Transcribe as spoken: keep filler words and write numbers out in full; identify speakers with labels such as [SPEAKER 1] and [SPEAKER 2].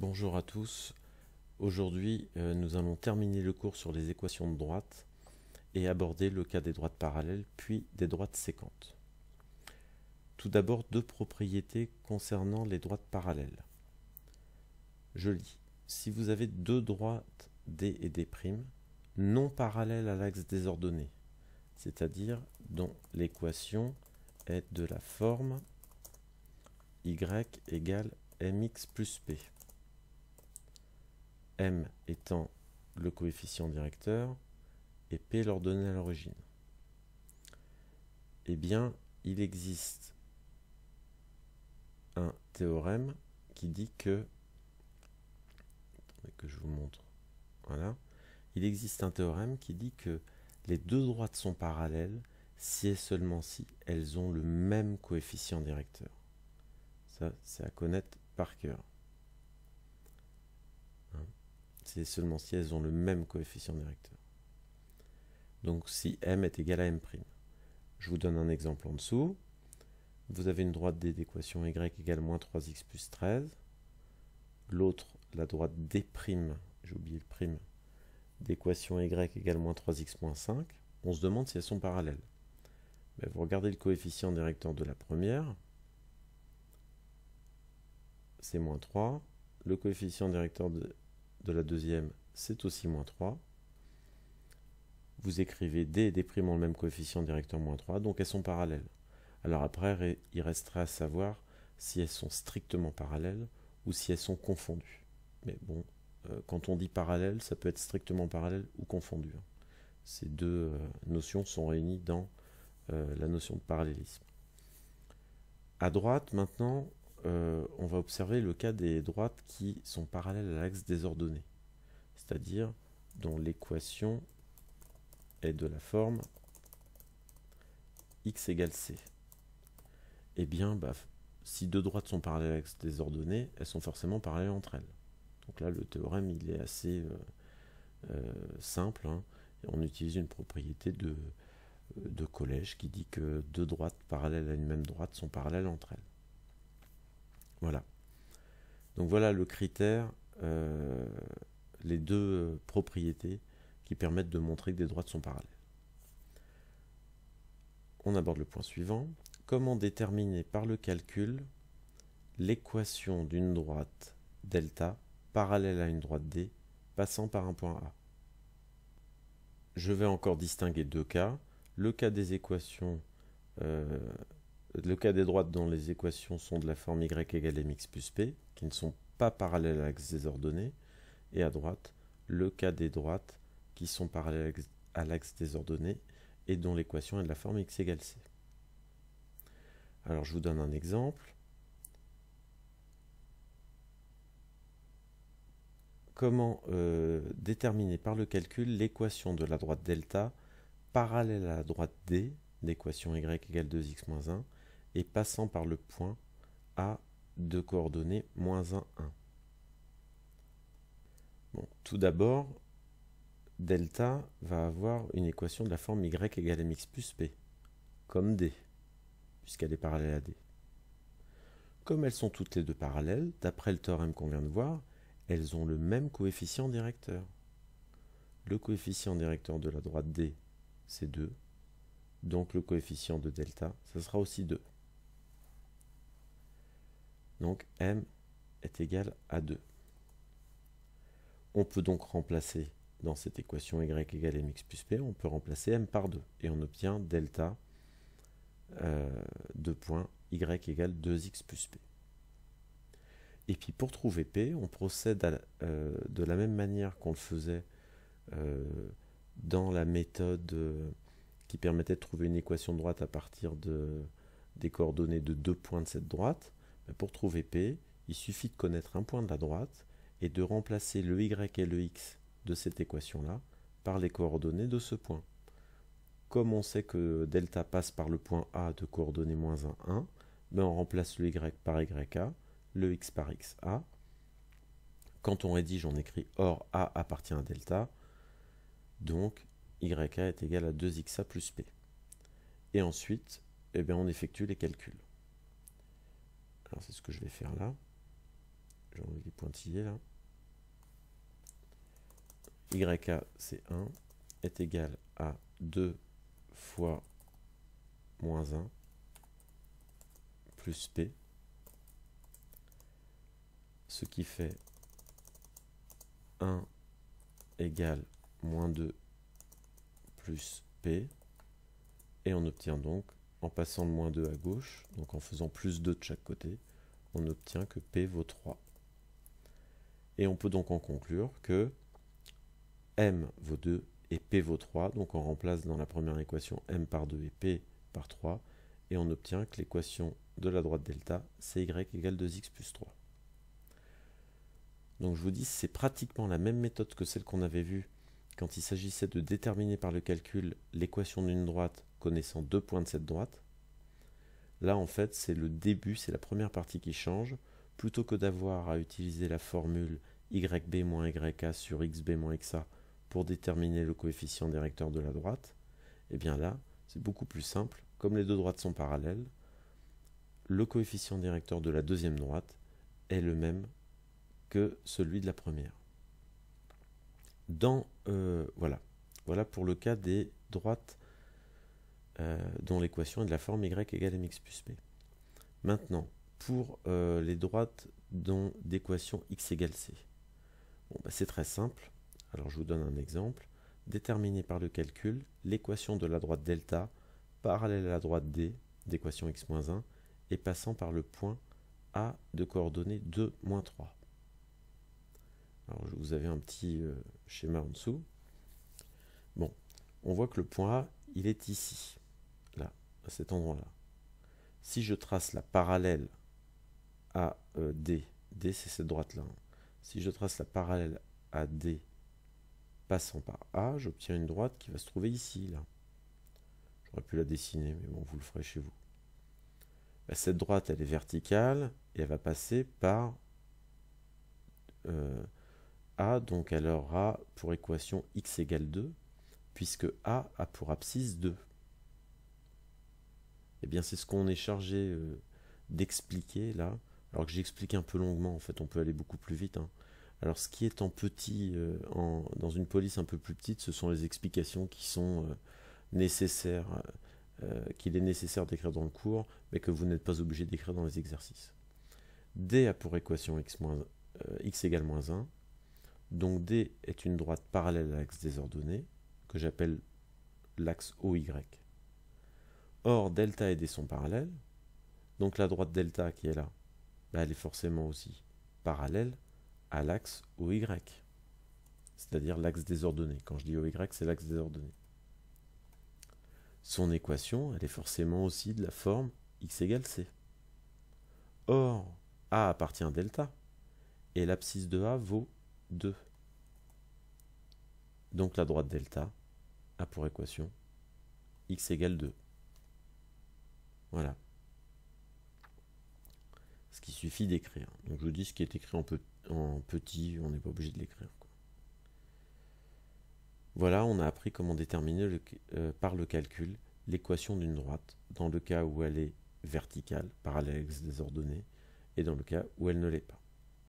[SPEAKER 1] Bonjour à tous. Aujourd'hui, euh, nous allons terminer le cours sur les équations de droite et aborder le cas des droites parallèles puis des droites séquentes. Tout d'abord, deux propriétés concernant les droites parallèles. Je lis. Si vous avez deux droites D et D' non parallèles à l'axe des ordonnées, c'est-à-dire dont l'équation est de la forme y égale mx plus p, m étant le coefficient directeur et p l'ordonnée à l'origine, eh bien, il existe un théorème qui dit que, que je vous montre, voilà, il existe un théorème qui dit que les deux droites sont parallèles si et seulement si elles ont le même coefficient directeur. Ça, c'est à connaître par cœur. Hein, c'est seulement si elles ont le même coefficient directeur. Donc si m est égal à m'. Je vous donne un exemple en dessous. Vous avez une droite D d'équation y égale moins trois x plus treize. L'autre, la droite D', j'ai oublié le prime, d'équation y égale moins trois x moins cinq. On se demande si elles sont parallèles. Mais vous regardez le coefficient directeur de la première, c'est moins trois. Le coefficient directeur de, de la deuxième, c'est aussi moins trois. Vous écrivez D et D' ont le même coefficient directeur moins trois, donc elles sont parallèles. Alors après, il resterait à savoir si elles sont strictement parallèles ou si elles sont confondues. Mais bon, euh, quand on dit parallèle, ça peut être strictement parallèle ou confondu. Ces deux euh, notions sont réunies dans euh, la notion de parallélisme. À droite, maintenant, euh, on va observer le cas des droites qui sont parallèles à l'axe des ordonnées, c'est-à-dire dont l'équation est de la forme x égale c. Eh bien, bah, si deux droites sont parallèles à l'axe des ordonnées, elles sont forcément parallèles entre elles. Donc là, le théorème, il est assez euh, euh, simple. Hein. On utilise une propriété de, de collège qui dit que deux droites parallèles à une même droite sont parallèles entre elles. Voilà. Donc voilà le critère, euh, les deux propriétés qui permettent de montrer que des droites sont parallèles. On aborde le point suivant. Comment déterminer par le calcul l'équation d'une droite delta parallèle à une droite D passant par un point A? Je vais encore distinguer deux cas. Le cas des équations, euh, le cas des droites dont les équations sont de la forme y égale mx plus p, qui ne sont pas parallèles à l'axe des ordonnées, et à droite, le cas des droites qui sont parallèles à l'axe des ordonnées et dont l'équation est de la forme x égale c. Alors je vous donne un exemple. Comment euh, déterminer par le calcul l'équation de la droite delta parallèle à la droite D, l'équation y égale deux x moins un, et passant par le point A de coordonnées moins un, un. Bon, tout d'abord, delta va avoir une équation de la forme y égale mx plus p, comme D, puisqu'elle est parallèle à D. Comme elles sont toutes les deux parallèles, d'après le théorème qu'on vient de voir, elles ont le même coefficient directeur. Le coefficient directeur de la droite D, c'est deux. Donc le coefficient de delta, ça sera aussi deux. Donc m est égal à deux. On peut donc remplacer dans cette équation y égale mx plus p, on peut remplacer m par deux. Et on obtient delta euh, deux points y égale deux x plus p. Et puis pour trouver p, on procède à, euh, de la même manière qu'on le faisait euh, dans la méthode euh, qui permettait de trouver une équation de droite à partir de, des coordonnées de deux points de cette droite. Mais pour trouver p, il suffit de connaître un point de la droite et de remplacer le y et le x de cette équation-là par les coordonnées de ce point. Comme on sait que delta passe par le point A de coordonnées moins un, un, ben on remplace le y par ya, le x par xa. Quand on rédige, on écrit or A appartient à delta, donc ya est égal à deux x a plus p. Et ensuite, eh bien, on effectue les calculs. Alors c'est ce que je vais faire là. J'enlève les points pointillé là. Ya c'est un est égal à deux fois moins un plus P, ce qui fait un égale moins deux plus P, et on obtient donc, en passant le moins deux à gauche, donc en faisant plus deux de chaque côté, on obtient que P vaut trois. Et on peut donc en conclure que M vaut deux et P vaut trois, donc on remplace dans la première équation M par deux et P par trois, et on obtient que l'équation de la droite delta, c'est Y égale deux x plus trois. Donc je vous dis, c'est pratiquement la même méthode que celle qu'on avait vue quand il s'agissait de déterminer par le calcul l'équation d'une droite connaissant deux points de cette droite. Là, en fait, c'est le début, c'est la première partie qui change. Plutôt que d'avoir à utiliser la formule Y B moins Y A sur X B moins X A pour déterminer le coefficient directeur de la droite, et bien là, c'est beaucoup plus simple. Comme les deux droites sont parallèles, le coefficient directeur de la deuxième droite est le même que celui de la première. Dans, euh, voilà. voilà pour le cas des droites euh, dont l'équation est de la forme Y égale mx plus p. Maintenant, pour euh, les droites dont d'équation x égale c. Bon, bah, c'est très simple. Alors je vous donne un exemple. Déterminer par le calcul l'équation de la droite delta parallèle à la droite d d'équation x moins un et passant par le point A de coordonnées deux, moins trois. Alors vous avez un petit euh, schéma en dessous. Bon, on voit que le point A, il est ici, là, à cet endroit-là. Si je trace la parallèle à euh, D, D c'est cette droite-là. Hein. Si je trace la parallèle à D passant par A, j'obtiens une droite qui va se trouver ici, là. J'aurais pu la dessiner, mais bon, vous le ferez chez vous. Ben, cette droite, elle est verticale et elle va passer par euh, A, donc elle aura pour équation x égale deux, puisque A a pour abscisse deux. Eh bien, c'est ce qu'on est chargé euh, d'expliquer là. Alors que j'explique un peu longuement, en fait, on peut aller beaucoup plus vite. Hein. Alors, ce qui est en petit, euh, en, dans une police un peu plus petite, ce sont les explications qui sont euh, nécessaires, euh, qu'il est nécessaire d'écrire dans le cours, mais que vous n'êtes pas obligé d'écrire dans les exercices. D a pour équation x, moins, euh, x égale moins un. Donc, D est une droite parallèle à l'axe des ordonnées, que j'appelle l'axe O Y. Or, delta et D sont parallèles. Donc, la droite delta qui est là, bah, elle est forcément aussi parallèle à l'axe O Y, c'est-à-dire l'axe des ordonnées. Quand je dis O Y, c'est l'axe des ordonnées. Son équation, elle est forcément aussi de la forme x égale c. Or, A appartient à delta, et l'abscisse de A vaut deux. Donc la droite delta a pour équation x égale deux. Voilà. Ce qu'il suffit d'écrire. Donc je vous dis ce qui est écrit en, pe en petit, on n'est pas obligé de l'écrire. Voilà, on a appris comment déterminer le, euh, par le calcul l'équation d'une droite, dans le cas où elle est verticale, parallèle à l'axe des ordonnées, et dans le cas où elle ne l'est pas.